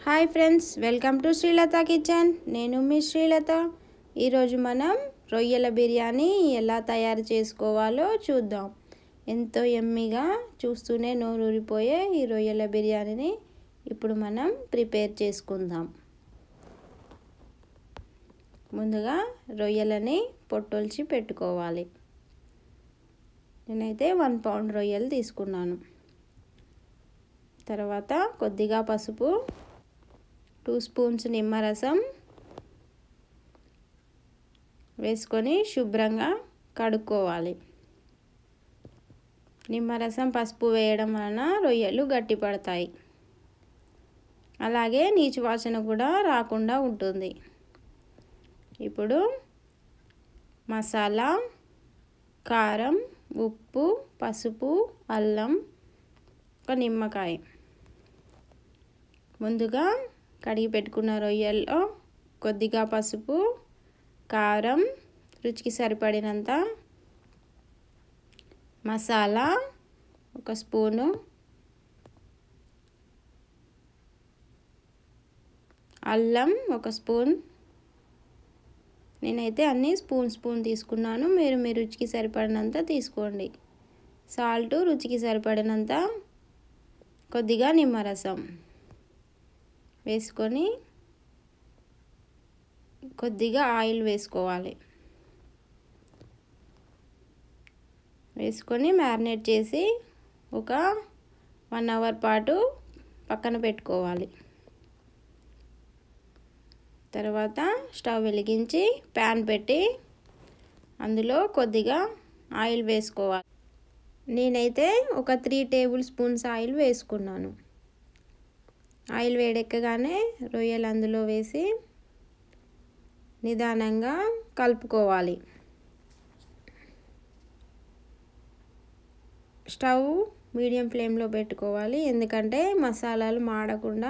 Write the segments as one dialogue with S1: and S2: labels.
S1: Hi friends, welcome to Srilatha kitchen. నేను మీ శ్రీలత. ఈరోజు మనం రొయ్యల బిర్యానీ ఎలా తయారు చేసుకోవాలో చూద్దాం. ఎంతో యమ్మీగా చూస్తూనే నోరూరిపోయే ఈ రొయ్యల బిర్యానీని ఇప్పుడు మనం ప్రిపేర్ చేసుకుందాం. ముందుగా రొయ్యలని పొట్టొల్చి పెట్టుకోవాలి. నేనైతే 1 పౌండ్ రొయ్యలు తీసుకున్నాను. తర్వాత కొద్దిగా పసుపు, 2 స్పూన్స్ నిమ్మరసం వేసుకొని శుభ్రంగా కడుక్కోవాలి. నిమ్మరసం, పసుపు వేయడం వలన రొయ్యలు గట్టి పడతాయి. అలాగే నీచు వాసన కూడా రాకుండా ఉంటుంది. ఇప్పుడు మసాలా, కారం, ఉప్పు, పసుపు, అల్లం, ఒక నిమ్మకాయ. ముందుగా కడిగి పెట్టుకున్న రొయ్యల్లో కొద్దిగా పసుపు, కారం, రుచికి సరిపడినంత మసాలా, 1 స్పూను అల్లం, 1 స్పూన్. నేనైతే అన్నీ స్పూన్ తీసుకున్నాను. మీరు మీ రుచికి సరిపడినంత తీసుకోండి. సాల్ట్ రుచికి సరిపడినంత, కొద్దిగా నిమ్మరసం వేసుకొని కొద్దిగా ఆయిల్ వేసుకోవాలి. వేసుకొని మ్యారినేట్ చేసి ఒక 1 అవర్ పాటు పక్కన పెట్టుకోవాలి. తర్వాత స్టవ్ వెలిగించి ప్యాన్ పెట్టి అందులో కొద్దిగా ఆయిల్ వేసుకోవాలి. నేనైతే ఒక 3 టేబుల్ స్పూన్స్ ఆయిల్ వేసుకున్నాను. ఆయిల్ వేడెక్కగానే రొయ్యలు అందులో వేసి నిదానంగా కలుపుకోవాలి. స్టవ్ మీడియం ఫ్లేమ్లో పెట్టుకోవాలి, ఎందుకంటే మసాలాలు మాడకుండా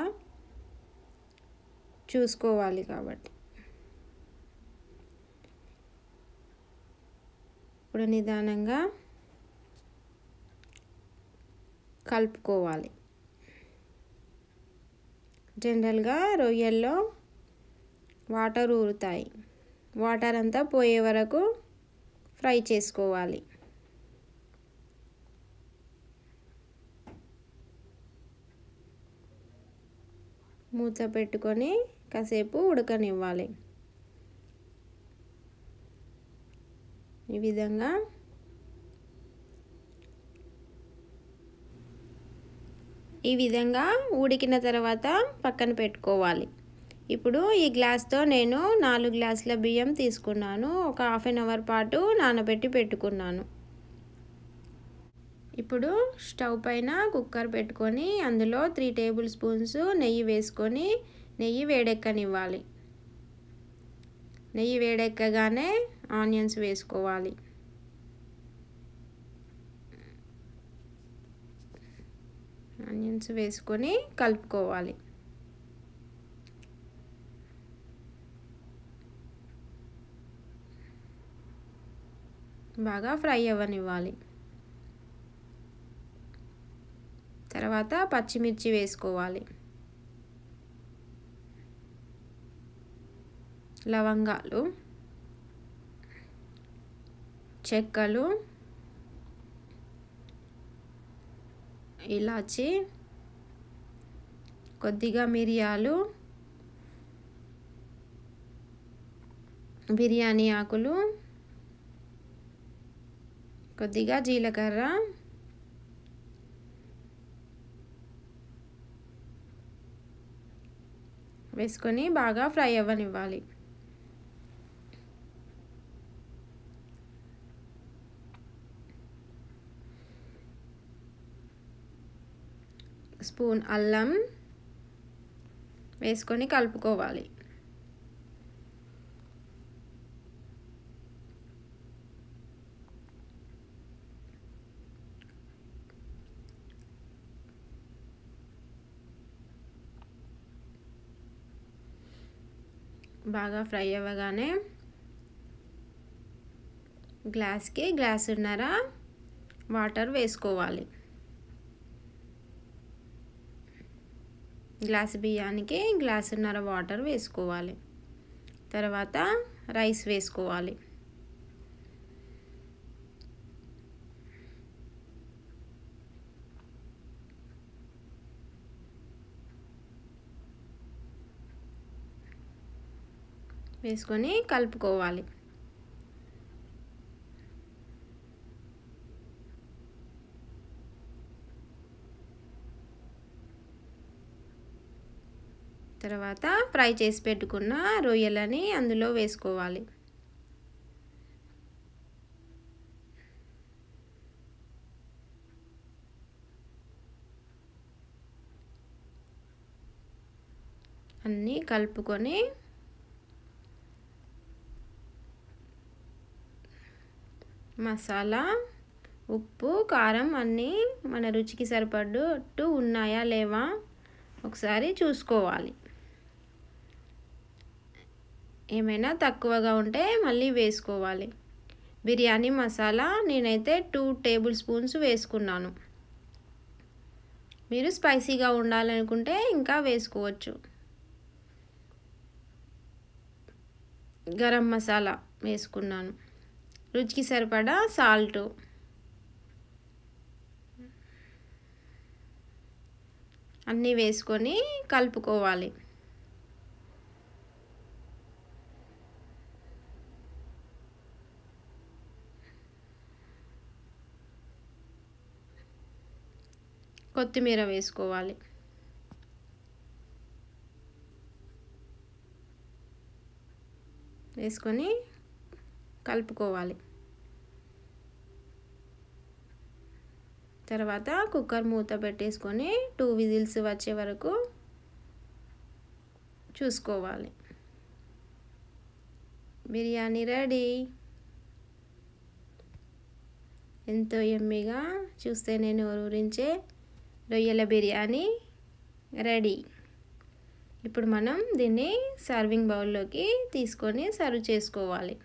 S1: చూసుకోవాలి కాబట్టి. ఇప్పుడు నిదానంగా కలుపుకోవాలి. జనరల్గా రొయ్యల్లో వాటర్ ఊరుతాయి. వాటర్ అంతా పోయే వరకు ఫ్రై చేసుకోవాలి. మూత పెట్టుకొని కాసేపు ఉడకనివ్వాలి. ఈ విధంగా ఉడికిన తర్వాత పక్కన పెట్టుకోవాలి. ఇప్పుడు ఈ గ్లాస్తో నేను 4 గ్లాసుల బియ్యం తీసుకున్నాను. ఒక హాఫ్ అన్ అవర్ పాటు నానబెట్టి పెట్టుకున్నాను. ఇప్పుడు స్టవ్ పైన కుక్కర్ పెట్టుకొని అందులో 3 టేబుల్ స్పూన్స్ నెయ్యి వేసుకొని నెయ్యి వేడెక్కనివ్వాలి. నెయ్యి వేడెక్కగానే ఆనియన్స్ వేసుకోవాలి. ఆనియన్స్ వేసుకొని కలుపుకోవాలి. బాగా ఫ్రై అవ్వనివ్వాలి. తర్వాత పచ్చిమిర్చి వేసుకోవాలి. లవంగాలు, చెక్కలు, ఇలాచి, కొద్దిగా మిరియాలు, బిర్యానీ ఆకులు, కొద్దిగా జీలకర్ర, వేసుకొని బాగా ఫ్రై అవ్వనివ్వాలి. స్పూన్ అల్లం వేసుకొని కలుపుకోవాలి. బాగా ఫ్రై అవ్వగానే గ్లాస్కి గ్లాసున్నర వాటర్ వేసుకోవాలి. గ్లాసు బియ్యానికి గ్లాసున్నర వాటర్ వేసుకోవాలి. తర్వాత రైస్ వేసుకోవాలి. వేసుకొని కలుపుకోవాలి. తర్వాత ఫ్రై చేసి పెట్టుకున్న రొయ్యలని అందులో వేసుకోవాలి. అన్నీ కలుపుకొని మసాలా, ఉప్పు, కారం అన్నీ మన రుచికి సరిపడ్డట్టు ఉన్నాయా లేవా ఒకసారి చూసుకోవాలి. ఏమైనా తక్కువగా ఉంటే మళ్ళీ వేసుకోవాలి. బిర్యానీ మసాలా నేనైతే 2 టేబుల్ స్పూన్స్ వేసుకున్నాను. మీరు స్పైసీగా ఉండాలనుకుంటే ఇంకా వేసుకోవచ్చు. గరం మసాలా వేసుకున్నాను. రుచికి సరిపడా సాల్ట్, అన్నీ వేసుకొని కలుపుకోవాలి. కొత్తిమీర వేసుకోవాలి. వేసుకొని కలుపుకోవాలి. తర్వాత కుక్కర్ మూత పెట్టేసుకొని 2 విజిల్స్ వచ్చే వరకు చూసుకోవాలి. బిర్యానీ రెడీ. ఎంతో యమ్మీగా చూస్తేనే నోరూరించే రొయ్యల బిర్యానీ రెడీ. ఇప్పుడు మనం దీన్ని సర్వింగ్ బౌల్లోకి తీసుకొని సర్వ్ చేసుకోవాలి.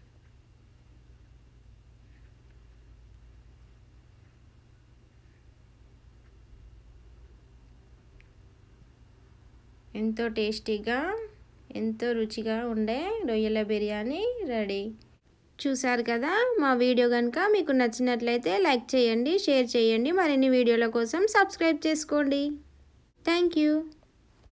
S1: ఎంతో టేస్టీగా, ఎంతో రుచిగా ఉండే రొయ్యల బిర్యానీ రెడీ. చూసారు కదా, మా వీడియో కనుక మీకు నచ్చినట్లయితే లైక్ చేయండి, షేర్ చేయండి. మరిన్ని వీడియోల కోసం సబ్స్క్రైబ్ చేసుకోండి. Thank you.